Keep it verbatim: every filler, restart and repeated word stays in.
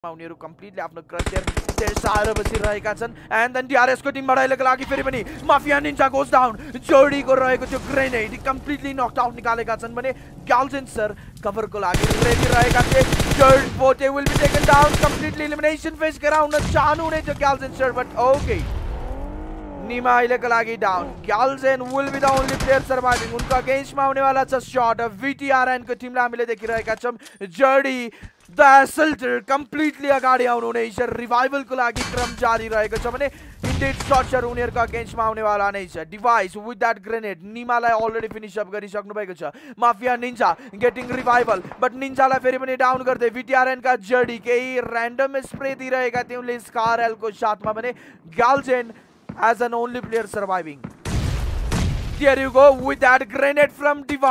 उनीहरु कम्प्लिटली आफ्नो क्रसेर साएर बसिरहेका छन् एन्ड देन डीआरएस को टिमबाट अहिलेको लागि फेरि पनि माफिया निन्जा गोज डाउन जोडी को रहेको त्यो ग्रेनेड कम्प्लिटली नक आउट निकालेका छन् भने ग्याल्जेन सर कभर को लागि रेडी रहेका थिए जर्ड पोटे will be taken down completely elimination face गराउन चाहनु हुने थियो Gyaljen sir but okay Nima अहिलेको लागि down Gyaljen will be the only player surviving उनको अगेन्स्टमा आउने वाला छ शट भिटिआरएन को टिमलाई हामीले देखिरहेका छौं जर्डी द एसल्टर कम्प्लिटली अगाडि आउनु हुनेछ रिभाइभल को लागि क्रम जारी रहेको छ भने इन्डेड शॉट्सहरु उनीहरुको अगेन्स्टमा आउने वाला नै छ डिवाइस विथ दैट ग्रेनेड निमालाई अलरेडी फिनिश अप गरिसक्नु भएको छ Mafia Ninja getting revival but निन्जालाई फेरि पनि डाउन गर्दै भिटिआरएन का जर्डी केही र्यान्डम स्प्रे दिइरहेका थिए उनले स्कारएल को साथमा भने Gyaljen as an only player surviving. There you go with that grenade from Diva.